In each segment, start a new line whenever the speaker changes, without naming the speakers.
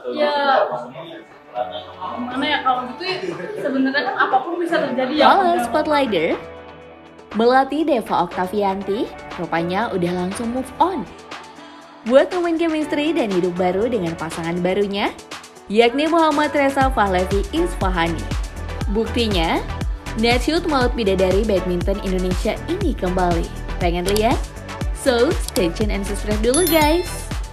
Ya, gimana ya kalau gitu ya, sebenarnya kan apapun bisa terjadi ya.
Halo Spotlighter, Melati Deva Oktavianti rupanya udah langsung move on. Buat nemuin chemistry dan hidup baru dengan pasangan barunya, yakni Muhammad Reza Pahlavi Isfahani. Buktinya, Netshoot maut bidadari badminton Indonesia ini kembali. Pengen lihat? So, stay tune and subscribe dulu guys!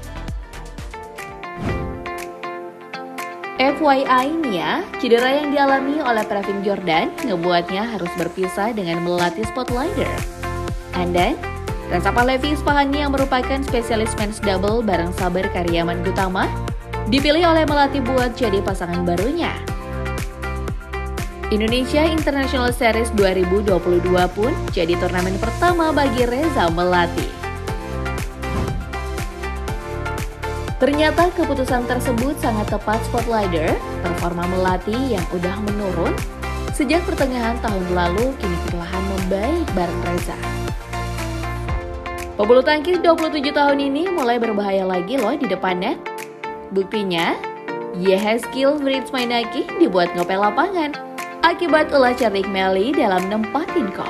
FYI nih ya, cedera yang dialami oleh Pravin Jordan ngebuatnya harus berpisah dengan Melati Spotlighter. And then, Reza Pahlavi Isfahani yang merupakan spesialis men's double bareng Sabar Karyaman Gutama dipilih oleh Melati buat jadi pasangan barunya. Indonesia International Series 2022 pun jadi turnamen pertama bagi Reza Melati. Ternyata keputusan tersebut sangat tepat Spotlighter. Performa Melati yang udah menurun sejak pertengahan tahun lalu kini perlahan membaik bareng Reza. Pebulu tangkis 27 tahun ini mulai berbahaya lagi loh di depan net. Buktinya, Yehezkiel Fritz Mainaki dibuat ngepel lapangan akibat ulah cerdik Melly dalam nempatin kok.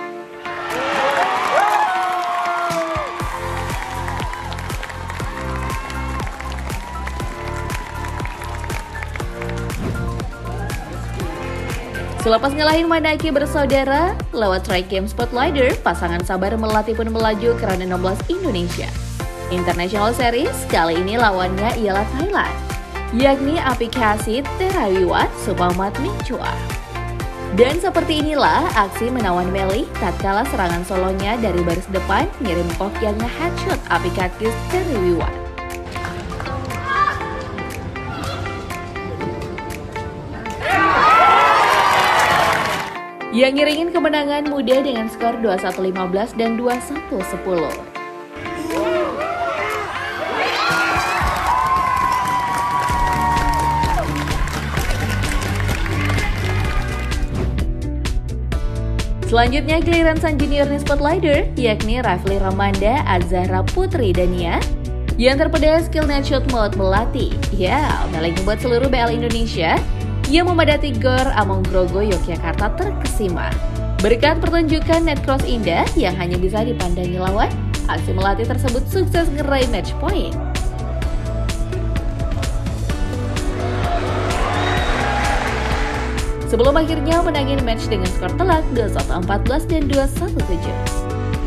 Selepas ngelahin Mainaki bersaudara, lewat try game Spotlighter, pasangan Sabar Melati pun melaju ke round 16 Indonesia International Series. Kali ini lawannya ialah Thailand, yakni Apikasit Terawiwat Supamat Mingchua. Dan seperti inilah aksi menawan Melly tatkala serangan solonya dari baris depan ngirim kok yang nge-headshot Apikasit Terawiwat. Yang ngiringin kemenangan muda dengan skor 21-15 dan 21-10. Selanjutnya giliran sang junior Spotlighter, yakni Rafli Ramanda Azahra Putri Dania, yang terpedaya skill Netshoot maut Melati. Ya, Melly buat seluruh BL Indonesia yang memadati GOR Among Grogo Yogyakarta terkesima. Berkat pertunjukan net cross indah yang hanya bisa dipandangi lawan, aksi Melati tersebut sukses ngeraih match point. Sebelum akhirnya menangin match dengan skor telak 21-14 dan 21-7.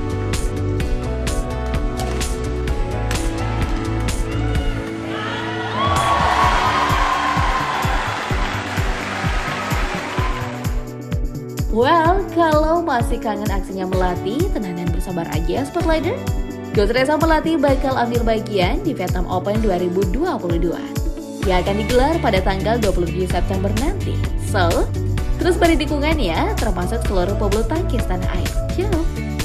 Well, kalau masih kangen aksinya Melati, tenang dan bersabar aja Spotlighter. Coach Reza Melati bakal ambil bagian di Vietnam Open 2022 yang akan digelar pada tanggal 27 September nanti. So, terus beri dukungan ya, termasuk seluruh pebulu tangkis tanah air. Ciao!